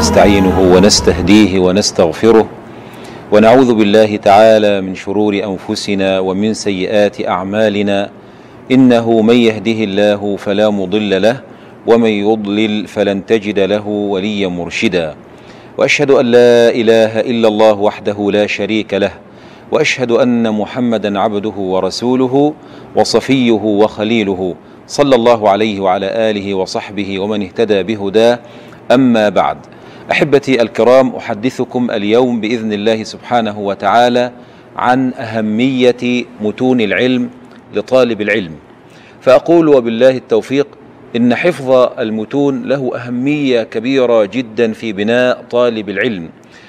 ونستعينه ونستهديه ونستغفره، ونعوذ بالله تعالى من شرور أنفسنا ومن سيئات أعمالنا، إنه من يهده الله فلا مضل له، ومن يضلل فلن تجد له وليا مرشدا. وأشهد أن لا إله إلا الله وحده لا شريك له، وأشهد أن محمدا عبده ورسوله وصفيه وخليله، صلى الله عليه وعلى آله وصحبه ومن اهتدى بهداه. أما بعد، أحبتي الكرام، أحدثكم اليوم بإذن الله سبحانه وتعالى عن أهمية متون العلم لطالب العلم. فأقول وبالله التوفيق إن حفظ المتون له أهمية كبيرة جدا في بناء طالب العلم،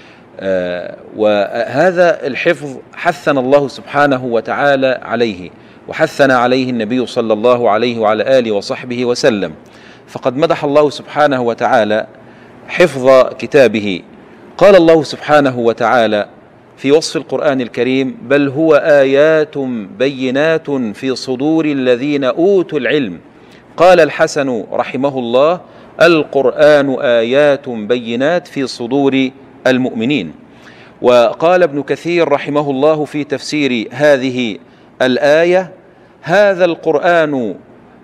وهذا الحفظ حثنا الله سبحانه وتعالى عليه، وحثنا عليه النبي صلى الله عليه وعلى آله وصحبه وسلم. فقد مدح الله سبحانه وتعالى حفظ كتابه. قال الله سبحانه وتعالى في وصف القرآن الكريم: بل هو آيات بينات في صدور الذين أوتوا العلم. قال الحسن رحمه الله: القرآن آيات بينات في صدور المؤمنين. وقال ابن كثير رحمه الله في تفسير هذه الآية: هذا القرآن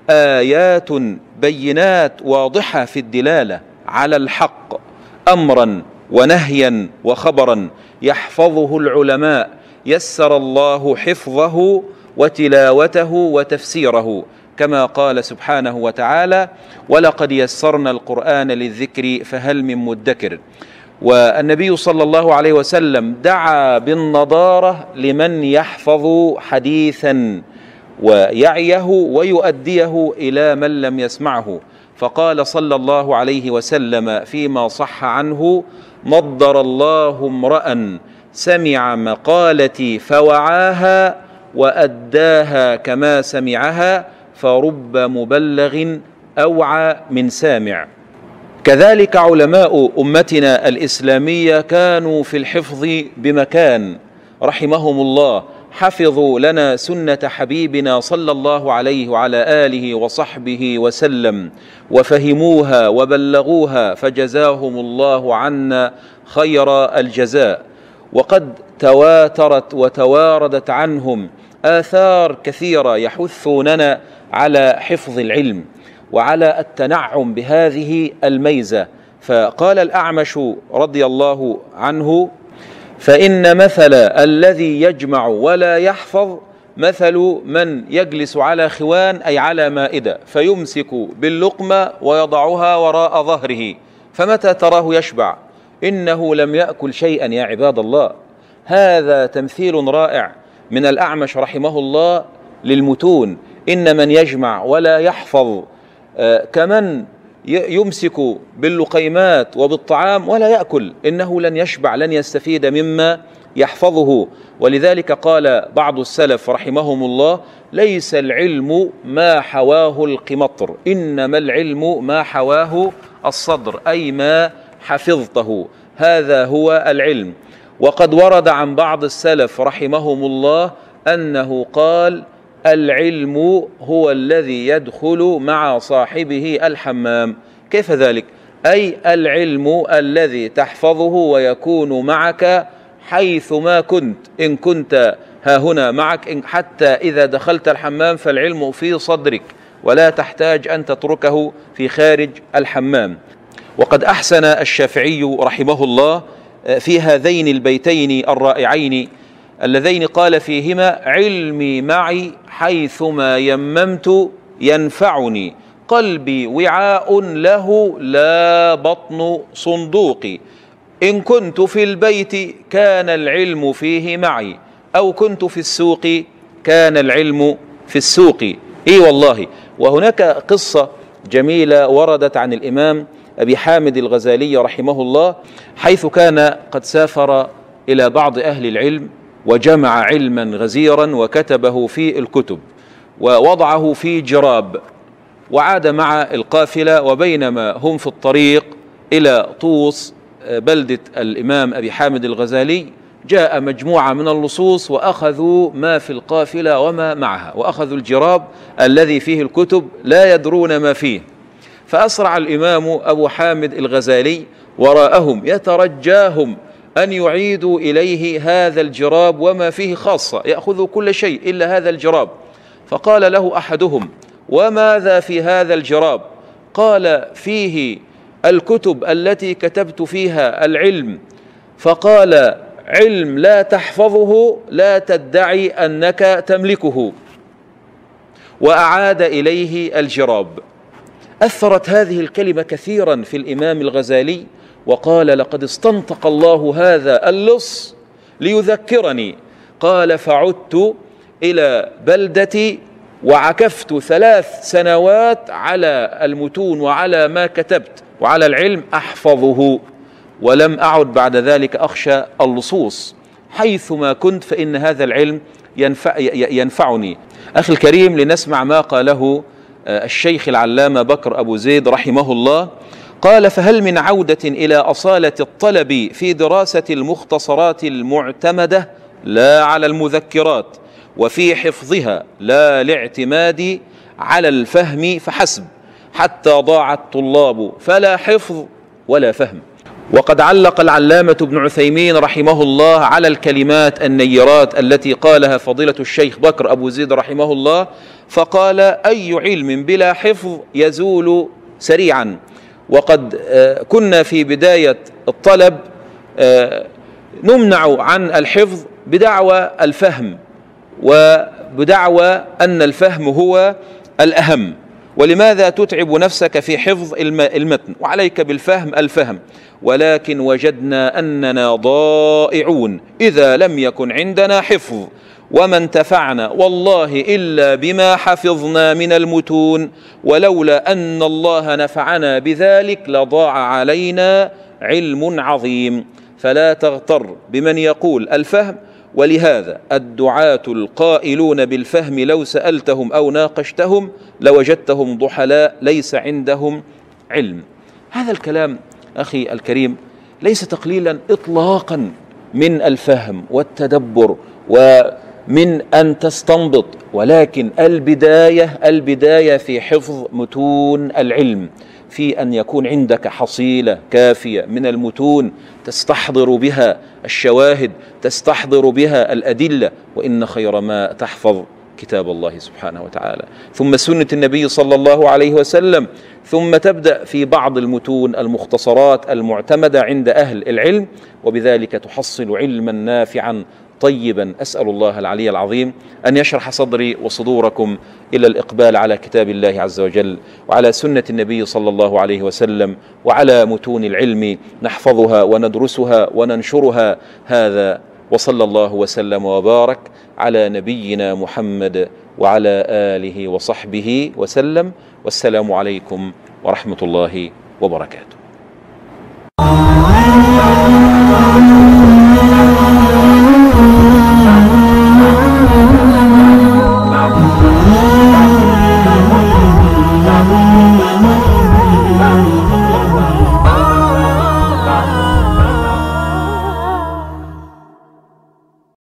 آيات بينات واضحة في الدلالة على الحق، أمرا ونهيا وخبرا، يحفظه العلماء، يسر الله حفظه وتلاوته وتفسيره، كما قال سبحانه وتعالى: ولقد يسرنا القرآن للذكر فهل من مدكر. والنبي صلى الله عليه وسلم دعا بالنضارة لمن يحفظ حديثا ويعيه ويؤديه إلى من لم يسمعه، فقال صلى الله عليه وسلم فيما صح عنه: نضر الله امرأ سمع مقالتي فوعاها وأداها كما سمعها، فرب مبلغ أوعى من سامع. كذلك علماء أمتنا الإسلامية كانوا في الحفظ بمكان رحمهم الله، حفظوا لنا سنة حبيبنا صلى الله عليه وعلى آله وصحبه وسلم، وفهموها وبلغوها، فجزاهم الله عنا خير الجزاء. وقد تواترت وتواردت عنهم آثار كثيرة يحثوننا على حفظ العلم وعلى التنعم بهذه الميزة. فقال الأعمش رضي الله عنه: فإن مثل الذي يجمع ولا يحفظ مثل من يجلس على خوان، أي على مائدة، فيمسك باللقمة ويضعها وراء ظهره، فمتى تراه يشبع؟ إنه لم يأكل شيئا يا عباد الله. هذا تمثيل رائع من الأعمش رحمه الله للمتون. إن من يجمع ولا يحفظ كمن يمسك باللقيمات وبالطعام ولا يأكل، إنه لن يشبع، لن يستفيد مما يحفظه. ولذلك قال بعض السلف رحمهم الله: ليس العلم ما حواه القمطر، إنما العلم ما حواه الصدر، أي ما حفظته، هذا هو العلم. وقد ورد عن بعض السلف رحمهم الله أنه قال: العلم هو الذي يدخل مع صاحبه الحمام. كيف ذلك؟ أي العلم الذي تحفظه ويكون معك حيث ما كنت، إن كنت ها هنا معك، حتى إذا دخلت الحمام فالعلم في صدرك، ولا تحتاج أن تتركه في خارج الحمام. وقد أحسن الشافعي رحمه الله في هذين البيتين الرائعين اللذين قال فيهما: علمي معي حيثما يممت ينفعني، قلبي وعاء له لا بطن صندوقي، إن كنت في البيت كان العلم فيه معي، أو كنت في السوق كان العلم في السوق. إي والله. وهناك قصة جميلة وردت عن الإمام أبي حامد الغزالي رحمه الله، حيث كان قد سافر إلى بعض أهل العلم وجمع علما غزيرا وكتبه في الكتب ووضعه في جراب، وعاد مع القافلة، وبينما هم في الطريق إلى طوس بلدة الإمام أبي حامد الغزالي جاء مجموعة من اللصوص وأخذوا ما في القافلة وما معها، وأخذوا الجراب الذي فيه الكتب لا يدرون ما فيه. فأسرع الإمام أبو حامد الغزالي وراءهم يترجاهم أن يعيدوا إليه هذا الجراب وما فيه خاصة، يأخذوا كل شيء إلا هذا الجراب. فقال له أحدهم: وماذا في هذا الجراب؟ قال: فيه الكتب التي كتبت فيها العلم. فقال: علم لا تحفظه لا تدعي أنك تملكه. وأعاد إليه الجراب. أثرت هذه الكلمة كثيرا في الإمام الغزالي، وقال: لقد استنطق الله هذا اللص ليذكرني. قال: فعدت إلى بلدتي وعكفت 3 سنوات على المتون وعلى ما كتبت وعلى العلم أحفظه، ولم أعد بعد ذلك أخشى اللصوص، حيثما كنت فإن هذا العلم ينفعني. أخي الكريم، لنسمع ما قاله الشيخ العلامة بكر أبو زيد رحمه الله. قال: فهل من عودة إلى أصالة الطلب في دراسة المختصرات المعتمدة لا على المذكرات، وفي حفظها لا الاعتماد على الفهم فحسب، حتى ضاع الطلاب فلا حفظ ولا فهم. وقد علق العلامة ابن عثيمين رحمه الله على الكلمات النيرات التي قالها فضيلة الشيخ بكر أبو زيد رحمه الله، فقال: أي علم بلا حفظ يزول سريعا. وقد كنا في بداية الطلب نمنع عن الحفظ بدعوى الفهم، وبدعوى أن الفهم هو الأهم، ولماذا تتعب نفسك في حفظ المتن وعليك بالفهم الفهم؟ ولكن وجدنا أننا ضائعون إذا لم يكن عندنا حفظ، وما انتفعنا والله إلا بما حفظنا من المتون، ولولا أن الله نفعنا بذلك لضاع علينا علم عظيم. فلا تغتر بمن يقول الفهم. ولهذا الدعاة القائلون بالفهم لو سألتهم أو ناقشتهم لوجدتهم ضحلاء ليس عندهم علم. هذا الكلام أخي الكريم ليس تقليلا إطلاقا من الفهم والتدبر ومن أن تستنبط، ولكن البداية في حفظ متون العلم، في أن يكون عندك حصيلة كافية من المتون تستحضر بها الشواهد، تستحضر بها الأدلة. وإن خير ما تحفظ كتاب الله سبحانه وتعالى، ثم سنة النبي صلى الله عليه وسلم، ثم تبدأ في بعض المتون المختصرات المعتمدة عند أهل العلم، وبذلك تحصل علما نافعا طيبا. أسأل الله العلي العظيم أن يشرح صدري وصدوركم إلى الإقبال على كتاب الله عز وجل وعلى سنة النبي صلى الله عليه وسلم وعلى متون العلم نحفظها وندرسها وننشرها. هذا، وصلى الله وسلم وبارك على نبينا محمد وعلى آله وصحبه وسلم، والسلام عليكم ورحمة الله وبركاته.